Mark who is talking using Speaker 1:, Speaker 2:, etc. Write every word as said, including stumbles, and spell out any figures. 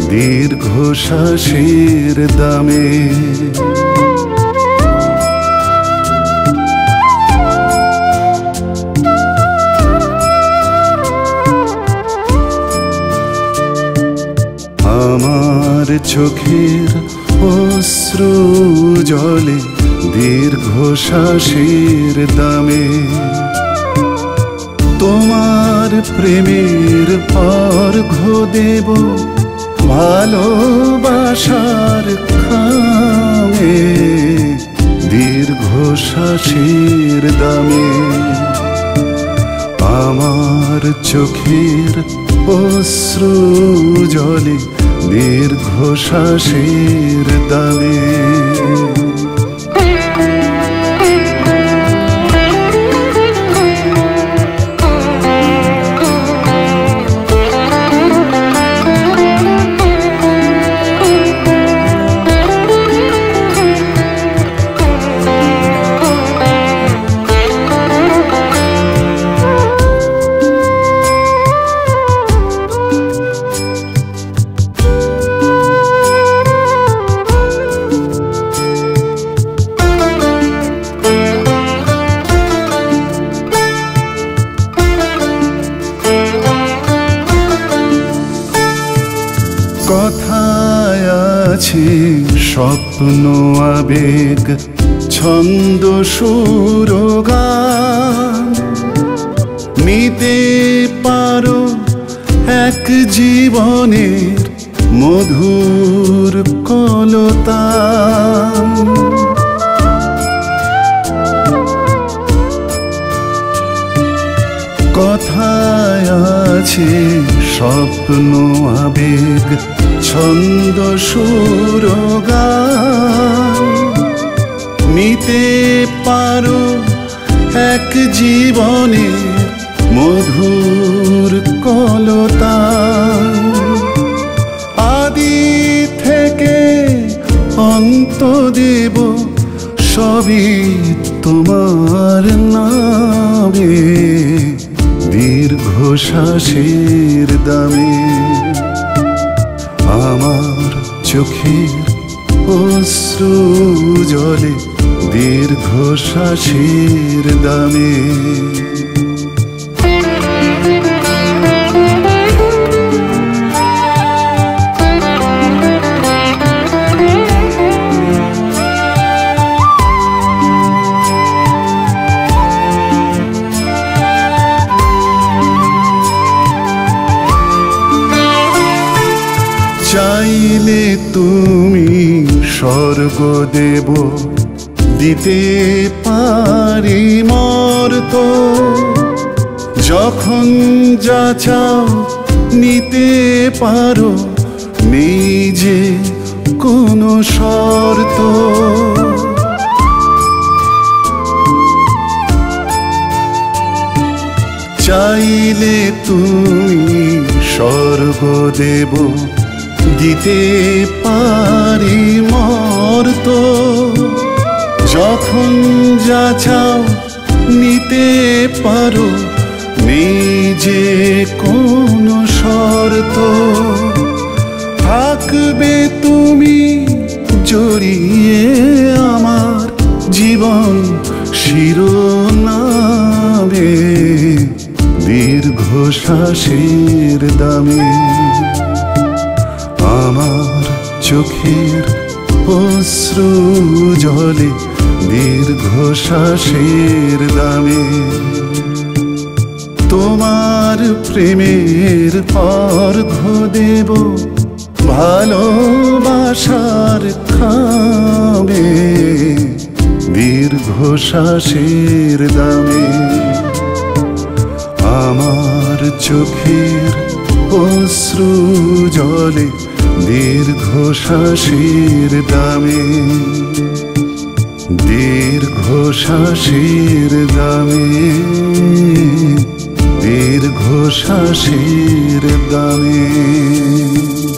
Speaker 1: দীর্ঘশ্বাসের দামে। আমার চোখের অশ্রু জলে দীর্ঘশ্বাসের দামে, তোমার প্রেমের অর্ঘ্য দেব ভালোবাসার খামে, দীর্ঘশ্বাসের দামে। আমার চোখের অশ্রু জলে দীর্ঘশ্বাসের দামে। কথায় আছে স্বপ্ন আবেগ ছন্দ সুর গান, নিতে পারো এক জীবনের মধুর কলতান। কথায় আছে স্বপ্ন আবেগ ছন্দ সুর গান, নিতে পারো এক জীবনের মধুর কলতান। আদি থেকে অন্ত দেব সবই তোমার নামে, দীর্ঘশ্বাসের দামে। আমার চোখের অশ্রু জলে দীর্ঘশ্বাসের দামে। চাইলে তুমি স্বর্গ দেব দিতে পারি মর্ত, যখন যা চাও নিতে পারো নিজে কোনো শর্ত। চাইলে তুমি স্বর্গ দেব দিতে পারি মর্ত, যখন যা চাও নিতে পারো নিজে কোনো শর্ত। থাকবে তুমি জড়িয়ে আমার জীবন শিরোনামে, দীর্ঘশ্বাসের দামে। আমার চোখের অশ্রু জলে দীর্ঘশ্বাসের দামে, তোমার প্রেমের অর্ঘ্য দেব ভালোবাসার খামে, দীর্ঘশ্বাসের দামে। আমার চোখের অশ্রু জলে দীর্ঘশ্বাসের দামে, দীর্ঘশ্বাসের দামে, দীর্ঘশ্বাসের দামে।